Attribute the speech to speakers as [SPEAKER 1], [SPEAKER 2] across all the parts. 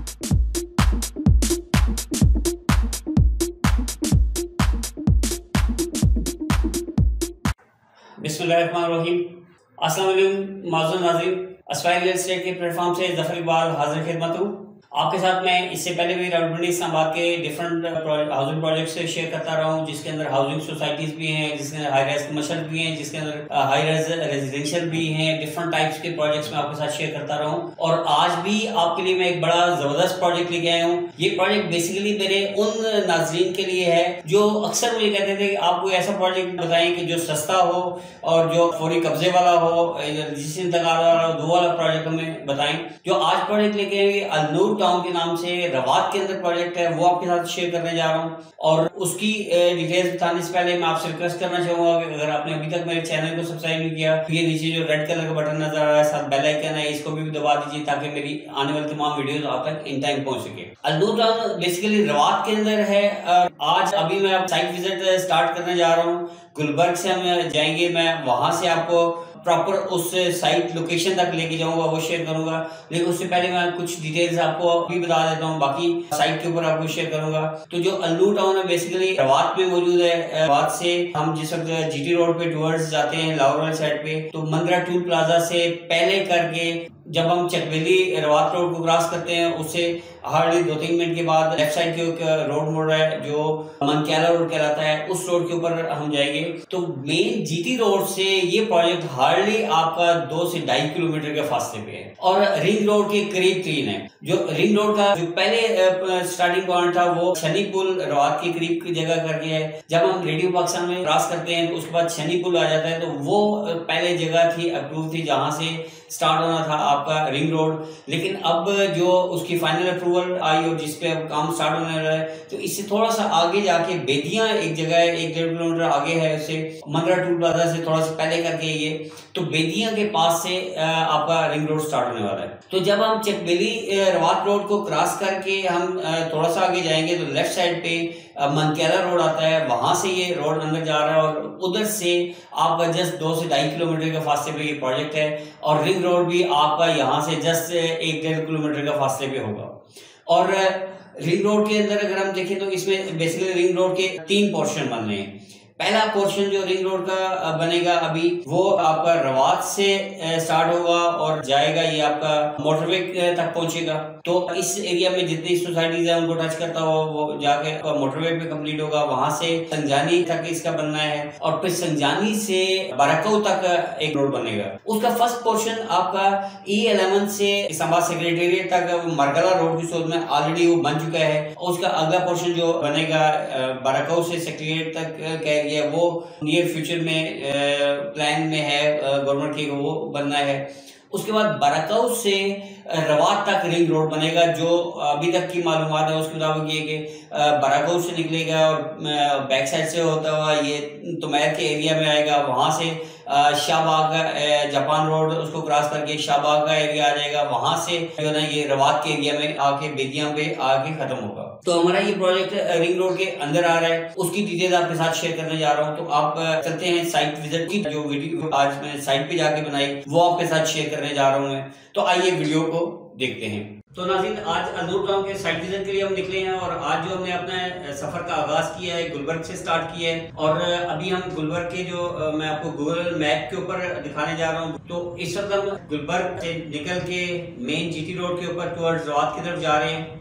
[SPEAKER 1] बिस्मिल्लाहिर्रहमानिर्रहीम। अस्सलाम वालेकुम माज़ूर नाज़रीन, अस्वाइल रियल एस्टेट के प्लेटफॉर्म से ज़फ़र इकबाल हाजिर खिदमत हूँ। आपके साथ मैं इससे पहले भी रावलपिंडी इस्लामाबाद के डिफरेंट हाउसिंग प्रोजेक्ट से शेयर करता रहा हूँ, जिसके अंदर हाउसिंग सोसाइटीज़ भी हैं, जिसके अंदर हाई राइज कमर्शियल भी हैं, जिसके अंदर हाई राइज रेजिडेंशियल भी हैं। डिफरेंट टाइप्स के प्रोजेक्ट्स में आपके साथ शेयर करता रहा हूँ और आज भी आपके लिए मैं एक बड़ा ज़बरदस्त प्रोजेक्ट लेके आया हूँ। ये प्रोजेक्ट बेसिकली मेरे उन नाजरीन के लिए है जो अक्सर मुझे कहते थे कि आप कोई ऐसा प्रोजेक्ट बताएं कि जो सस्ता हो और जो फौरी कब्जे वाला हो, जिस इंतकाल वाला हो, दो वाला प्रोजेक्ट हमें बताएं। जो आज प्रोजेक्ट लेके आए अल-नूर टाउन के नाम से रवात के अंदर प्रोजेक्ट है, वो आपके साथ शेयर करने जा रहा हूँ। और उसकी डिटेल्स बताने से पहले मैं आपसे रिक्वेस्ट करना चाहूंगा कि अगर आपने अभी तक मेरे चैनल को सब्सक्राइब नहीं किया तो ये नीचे जो रेड कलर का बटन नजर आ रहा है, साथ बेल आइकन है, इसको भी दबा दीजिए ताकि मेरी आने वाली तमाम वीडियोस आप तक इन टाइम पहुंच सके। अल-नूर टाउन बेसिकली रवात के अंदर है। आज अभी मैं साइट विजिट स्टार्ट करने जा रहा हूँ। गुलबर्ग से हम जाएंगे, मैं वहां से आपको प्रॉपर उस साइट लोकेशन तक लेके जाऊंगा, वो शेयर करूंगा। लेकिन उससे पहले मैं कुछ डिटेल्स आपको अभी बता देता हूँ, बाकी साइट के ऊपर आपको शेयर करूंगा। तो जो अल-नूर टाउन है बेसिकली रवात में मौजूद है। रवात से हम जिस वक्त जीटी रोड पे टूवर्ड्स जाते हैं लाहौर साइड पे, तो मंदरा टूल प्लाजा से पहले करके जब हम चकवेली रवात रोड को क्रॉस करते हैं, उससे हार्डली 2-3 मिनट के बाद लेफ्ट साइड के एक रोड मोड़ रहा है जो मनक्याला रोड कहलाता है, उस रोड के ऊपर हम जाएंगे। तो मेन जीटी रोड से ये प्रोजेक्ट हार्डली आपका 2 से 2.5 किलोमीटर के फासले पे है और रिंग रोड के करीब तरीन है। जो रिंग रोड का जो पहले स्टार्टिंग पॉइंट था वो शनी पुल रवात के करीब की जगह करके है। जब हम रेडियो पाकिस्तान में क्रॉस करते हैं तो उसके बाद शनी पुल आ जाता है, तो वो पहले जगह थी अप्रूव थी जहां से स्टार्ट होना था आपका रिंग रोड। लेकिन अब जो उसकी फाइनल अप्रूवल आई और जिसपे अब काम स्टार्ट होने वाला है, तो इससे थोड़ा सा आगे जाके बेदियां एक जगह है, 1-1.5 किलोमीटर आगे है उससे, मंदरा टूल प्लाजा से थोड़ा सा पहले करके ये, तो बेदियां के पास से आपका रिंग रोड स्टार्ट होने वाला है। तो जब हम चकबेली रवात रोड को क्रॉस करके हम थोड़ा सा आगे जाएंगे तो लेफ्ट साइड पे मनक्याला रोड आता है, वहां से ये रोड अंदर जा रहा है और उधर से आपका जस्ट 2 से 2.5 किलोमीटर के फासले पे ये प्रोजेक्ट है। और रिंग रोड भी आपका यहाँ से जस्ट 1-1.5 किलोमीटर का फासले पे होगा। और रिंग रोड के अंदर अगर हम देखें तो इसमें बेसिकली रिंग रोड के 3 पोर्शन बन रहे हैं। पहला पोर्शन जो रिंग रोड का बनेगा अभी, वो आपका रवात से स्टार्ट होगा और जाएगा, ये आपका मोटरवे तक पहुंचेगा। तो इस एरिया में जितनी सोसाइटीज है उनको टच करता हुआ वो जाके मोटरवे पे कंप्लीट होगा। वहां से संजानी तक इसका बनना है और फिर संजानी से बरकऊ तक एक रोड बनेगा। उसका फर्स्ट पोर्शन आपका E11 से इस्लामाबाद सेक्रेटेरिएट तक मरगला रोड की सोच में ऑलरेडी वो बन चुका है। और उसका अगला पोर्शन जो बनेगा बरकऊ से सेक्रेटेरिएट तक ये वो नियर फ्यूचर में प्लान में है गवर्नमेंट के, वो बनना है। उसके बाद बरकऊ से रवात तक रिंग रोड बनेगा। जो अभी तक की मालूमात है उसके मुताबिक ये कि बरकऊ से निकलेगा और बैक साइड से होता हुआ ये तुमैर के एरिया में आएगा, वहां से शाहबाग जापान रोड उसको क्रॉस करके शाहबाग का एरिया आ जाएगा, वहां से जो है ये रवात के एरिया में आके बेदियां पे आके खत्म होगा। तो हमारा ये प्रोजेक्ट रिंग रोड के अंदर आ रहा है, उसकी डिटेल आपके साथ शेयर करने जा रहा हूँ। तो आप चलते हैं साइट विजिट की, जो वीडियो आज मैं साइट पे जाके बनाई वो आपके साथ शेयर करने जा रहा हूँ मैं। तो आइए वीडियो को देखते हैं। तो नाज़रीन, आज अल-नूर टाउन के साइट विजिट के लिए हम निकले हैं और आज जो हमने अपना सफर का आगाज किया है गुलबर्ग से स्टार्ट किया है। और अभी हम गुलबर्ग के जो मैं आपको गूगल मैप के ऊपर दिखाने जा रहा हूँ। तो इस वक्त हम गुलबर्ग से निकल के मेन जीटी रोड के ऊपर टुवर्ड्स रवात की तरफ जा रहे हैं।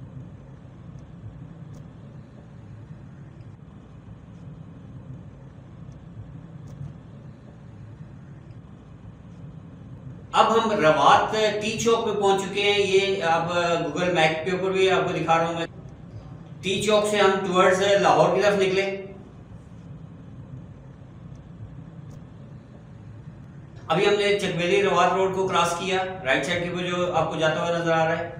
[SPEAKER 1] अब हम रवात टी चौक में पहुंच चुके हैं। ये आप गूगल मैप के ऊपर भी आपको दिखा रहा हूं मैं। टी चौक से हम टुवर्ड्स लाहौर की तरफ निकले। अभी हमने चकवेली रवात रोड को क्रॉस किया, राइट साइड के ऊपर जो आपको जाता हुआ नजर आ रहा है।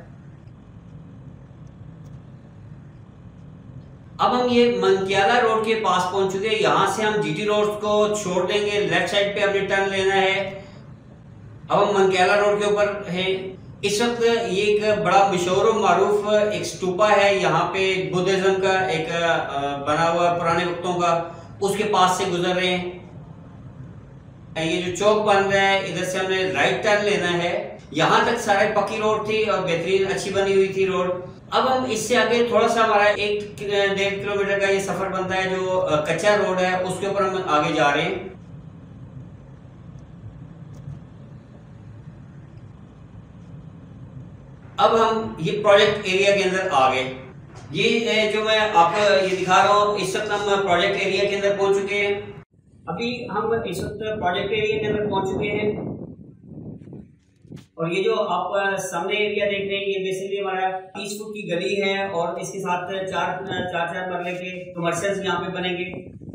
[SPEAKER 1] अब हम ये मनक्याला रोड के पास पहुंच चुके हैं। यहां से हम जीटी रोड को छोड़ देंगे, लेफ्ट साइड पे हमें टर्न लेना है। अब हम मनक्याला रोड के ऊपर हैं। इस वक्त ये एक बड़ा मशहूर और मारूफ एक स्तूपा है, यहाँ पे बुद्धिज्म का एक बना हुआ पुराने वक्तों का, उसके पास से गुजर रहे हैं। ये जो चौक बन रहा है इधर से हमने राइट टर्न लेना है। यहाँ तक सारी पक्की रोड थी और बेहतरीन अच्छी बनी हुई थी रोड। अब हम इससे आगे थोड़ा सा हमारा 1-1.5 किलोमीटर का ये सफर बनता है जो कच्चा रोड है, उसके ऊपर हम आगे जा रहे हैं। अब हम ये प्रोजेक्ट एरिया के अंदर आ गए। ये जो मैं आपको ये दिखा रहा हूँ, इस वक्त हम प्रोजेक्ट एरिया के अंदर पहुंच चुके हैं। अभी हम इस वक्त प्रोजेक्ट एरिया के अंदर पहुंच चुके हैं और ये जो आप सामने एरिया देख रहे हैं ये बेसिकली हमारा 30 फुट की गली है और इसके साथ चार मरले के कमर्शियल्स यहाँ पे बनेंगे।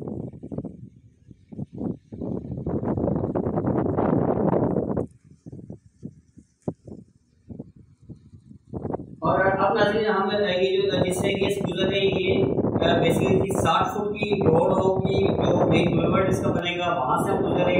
[SPEAKER 1] और अब नाज़रीन हम ये जो जिस एरिया से गुजर रहे हैं ये बेसिकली 60 फुट की रोड होगी जो मेन बुलेवार्ड इसका बनेगा, वहां से हम गुजरे।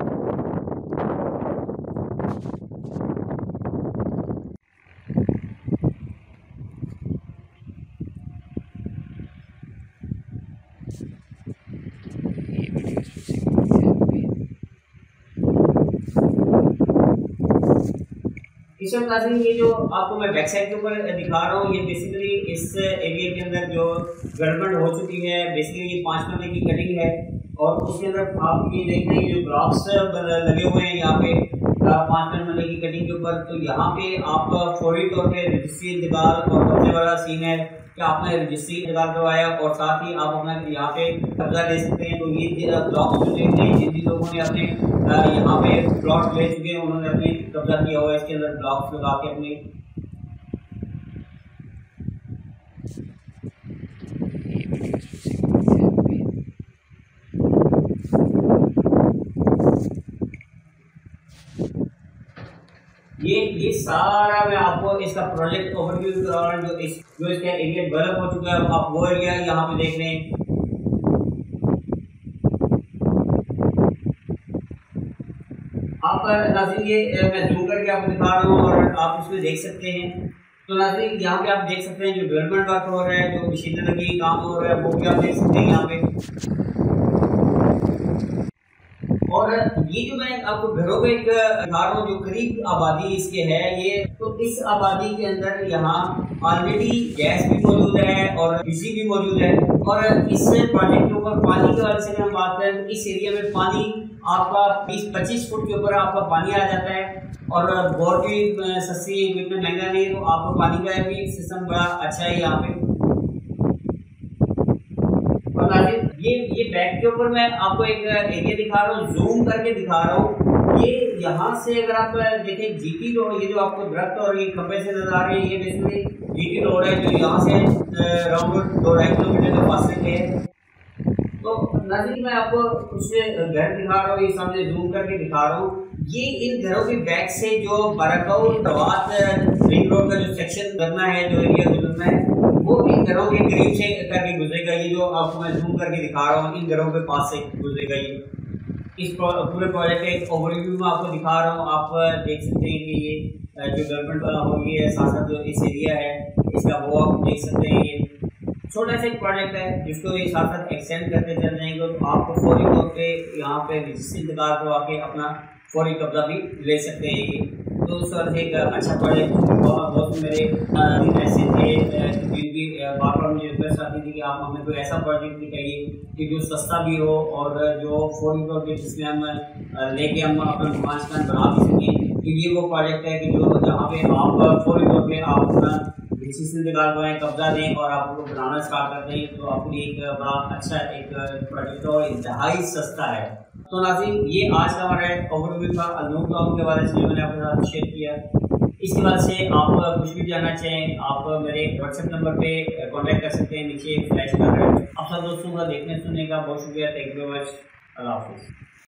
[SPEAKER 1] इस वक्त नाज़रीन ये जो आपको मैं बैक साइड के ऊपर दिखा रहा हूँ ये बेसिकली इस एरिया के अंदर जो डेवलपमेंट हो चुकी है, बेसिकली ये 5 मरले की कटिंग है और उसके अंदर आप ये देख रहे हैं जो ब्लॉक्स लगे हुए हैं यहाँ पे 5 मरले की कटिंग के ऊपर। तो यहाँ पे आप फौरी तौर पे रजिस्ट्री इंतकाल और सबसे बड़ा सीन है कि आपने रजिस्ट्री इंतकाल करवाया और साथ ही आप अपना यहाँ पे कब्जा ले सकते हैं। तो ये ब्लॉक जो देख रहे हैं जिन लोगों ने अपने यहाँ पे प्लॉट ले चुके हैं उन्होंने अपने कब्जा किया हुआ है, इसके अंदर ब्लॉक्स लगा के अपने। ये सारा मैं आपको इसका प्रोजेक्ट ओवरव्यू करा रहा हूँ जो इसका एरिया डेवलप हो चुका है। आप वो एरिया यहाँ पे देख रहे हैं। आप नाज़रीन ये मैं जूम करके आपको दिखा रहा हूँ और आप इसमें देख सकते हैं। तो नाज़रीन यहाँ पे आप देख सकते हैं जो डेवलपमेंट वर्क हो रहा है, जो मशीनरी काम हो रहा है वो भी आप देख सकते हैं यहाँ पे। और ये जो मैं आपको घरों पे दिखा रहा हूँ जो करीब आबादी इसके है ये, तो इस आबादी के अंदर यहाँ ऑलरेडी गैस भी मौजूद है और बिजली भी मौजूद है। और इस प्रोजेक्ट के ऊपर पानी के वाले से हम बात करें तो इस एरिया में पानी आपका 20-25 फुट के ऊपर आपका पानी आ जाता है और बोर भी सस्ती इतना महंगा नहीं है, तो आपको पानी का भी सिस्टम बड़ा अच्छा है यहाँ पे। ये बैक के ऊपर मैं आपको एक एरिया दिखा रहा हूँ, जूम करके दिखा रहा हूँ। ये यहाँ से अगर आप देखें जीटी रोड, ये जो आपको दरख्त और ये खंबे से नजर आ रहे हैं ये बेसिकली जीटी रोड है जो यहाँ से अराउंड 2-2.5 किलोमीटर के फासले पे है। तो नाज़रीन मैं आपको कुछ घर दिखा रहा हूँ, ये सामने जूम करके दिखा रहा हूँ। ये इन घरों के बैक से जो रवात रिंग रोड का जो सेक्शन करना है, जो एरिया गुजरना है वो इन घरों के करीब से करके गुजरेगा। ये जो आपको मैं जूम करके दिखा रहा हूँ इन घरों के पास से गुजरेगा। ये इस पूरे प्रोजेक्ट के एक ओवरव्यू में आपको दिखा रहा हूँ। आप देख सकते हैं कि ये जो डेवलपमेंट हो रही है साथ साथ जो इस एरिया है इसका वो आप देख सकते हैं। ये छोटा सा एक प्रोजेक्ट है जिसको ये साथ साथ एक्सटेंड करते चल जाएंगे तो आपको फौरी तौर पे यहाँ पे रजिस्ट्री इंतकाल करवा के अपना फौरी कब्जा भी ले सकते हैं। ये तो सर एक अच्छा प्रोजेक्ट बहुत मेरे ऐसे थे जिनकी बार बार मुझे रिक्वेस्ट आती थी कि आप हमें कोई ऐसा प्रोजेक्ट दिखाइए कि जो सस्ता भी हो और जो फौरी तौर पे जिसमें हम लेके हम अपना मकान बना भी सकें। कि ये वो प्रोजेक्ट है कि जो जहाँ पे आप फौरी तौर पे आप अपना रजिस्ट्री निकाल पाएँ, कब्जा दें और आप उसको बनाना स्टार्ट कर दें। तो आपके लिए एक बड़ा अच्छा एक प्रोजेक्ट और इंतहाई सस्ता है। तो नाज़रीन ये आज का हमारा ओवरव्यू था अल-नूर टाउन के बारे में, मैंने आपके साथ शेयर किया। इसके बाद से आप कुछ भी जानना चाहें आप मेरे व्हाट्सएप नंबर पे कांटेक्ट कर सकते हैं, नीचे फ्लैश कर रहे हैं। आप सब दोस्तों का देखने सुनने का बहुत शुक्रिया। Thank you very much. अल्लाह हाफिज़।